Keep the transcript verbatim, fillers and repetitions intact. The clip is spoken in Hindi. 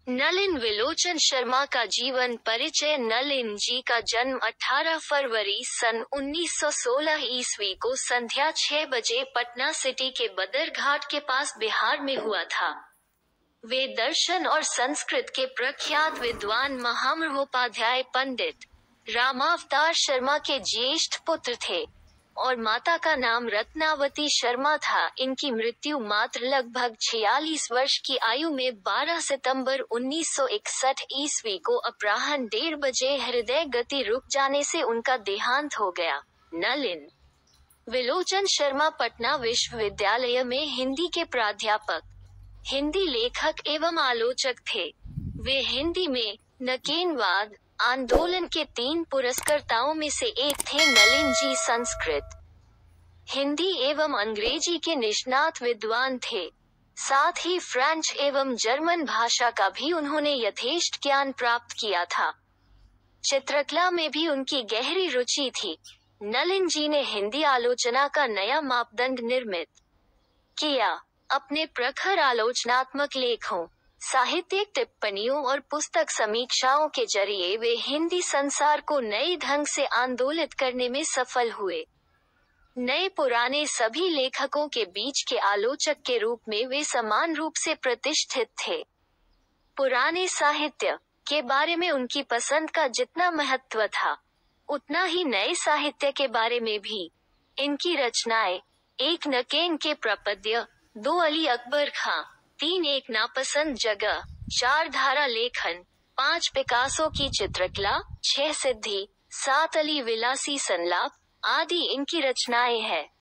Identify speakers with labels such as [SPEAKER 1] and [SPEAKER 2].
[SPEAKER 1] नलिन विलोचन शर्मा का जीवन परिचय। नलिन जी का जन्म अठारह फरवरी सन उन्नीस सौ सोलह ईस्वी को संध्या छह बजे पटना सिटी के बदरघाट के पास बिहार में हुआ था। वे दर्शन और संस्कृत के प्रख्यात विद्वान महामहोपाध्याय पंडित रामावतार शर्मा के ज्येष्ठ पुत्र थे और माता का नाम रत्नावती शर्मा था। इनकी मृत्यु मात्र लगभग छियालीस वर्ष की आयु में बारह सितंबर उन्नीस सौ इकसठ ईस्वी को अपराह्न डेढ़ बजे हृदय गति रुक जाने से उनका देहांत हो गया। नलिन विलोचन शर्मा पटना विश्वविद्यालय में हिंदी के प्राध्यापक, हिंदी लेखक एवं आलोचक थे। वे हिंदी में नकेनवाद आंदोलन के तीन पुरस्कर्ताओं में से एक थे। नलिन जी संस्कृत, हिंदी एवं अंग्रेजी के निष्णात विद्वान थे। साथ ही फ्रेंच एवं जर्मन भाषा का भी उन्होंने यथेष्ट ज्ञान प्राप्त किया था। चित्रकला में भी उनकी गहरी रुचि थी। नलिन जी ने हिंदी आलोचना का नया मापदंड निर्मित किया। अपने प्रखर आलोचनात्मक लेखों, साहित्यिक टिप्पणियों और पुस्तक समीक्षाओं के जरिए वे हिंदी संसार को नए ढंग से आंदोलित करने में सफल हुए। नए पुराने सभी लेखकों के बीच के आलोचक के रूप में वे समान रूप से प्रतिष्ठित थे। पुराने साहित्य के बारे में उनकी पसंद का जितना महत्व था, उतना ही नए साहित्य के बारे में भी। इनकी रचनाएं, एक नकेन के प्रपद्य, दो अली अकबर खां, तीन एक नापसंद जगह, चार धारा लेखन, पांच पिकासो की चित्रकला, छह सिद्धि, सात अली विलासी संलाप आदि इनकी रचनाएं हैं।